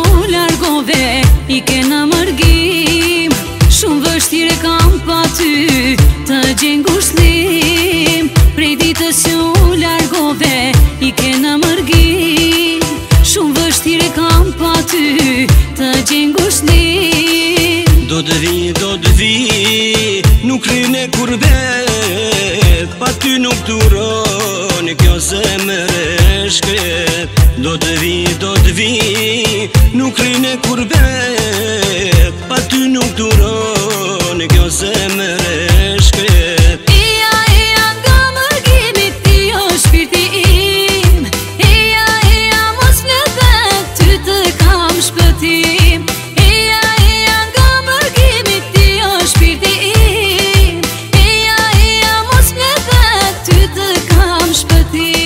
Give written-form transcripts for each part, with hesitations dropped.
largove, i kena mërgim. Shumë vështire kam pa ty, të gjen ngushëllim. Prej ditës që largove, i kena mërgim. Shumë vështire kam pa ty, të gjen ngushëllim. Do të vi, nuk rine kur vet, pa ty nuk turon, kjo zemër e shkret. Do të vi, nuk rine kur vet, pa ty nuk turon, kjo zemër e shkret. Eja nga mërgimi, ti o shpirti im. Eja mos flet, ty të kam shpëtim. Eja nga mërgimi, ti o shpirti im. Eja mos flet, ty të kam shpëtim.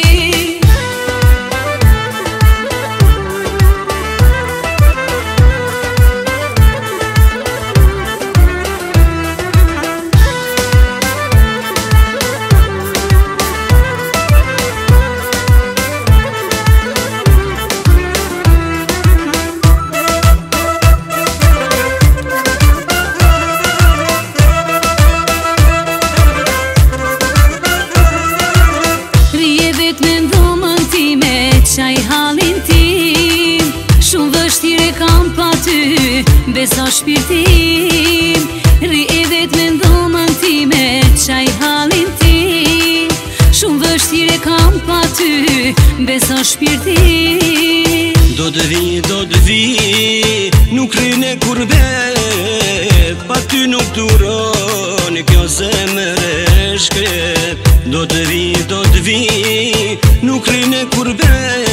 Qaj halin tim, shumë vështire kam pa ty, besa shpirtim. Ri e vet me ndomën time, qaj halin tim, shumë vështire kam pa ty, besa shpirtim. Do të vi, nuk rine kur vet, pa ty nuk turon, kjo zemër e shkret. Do të vi, nuk rine kur vet,